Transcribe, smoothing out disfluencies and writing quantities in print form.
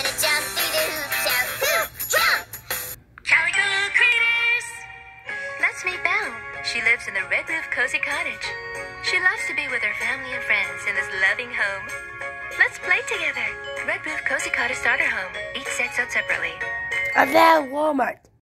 wanna jump through the hoop, shout, hoop, jump! Calico Critters! Let's meet Belle. She lives in the Red Roof Cozy Cottage. She loves to be with her family and friends in this loving home. Let's play together. Red Roof Cozy Cottage Starter Home. Each set sold separately. At Walmart.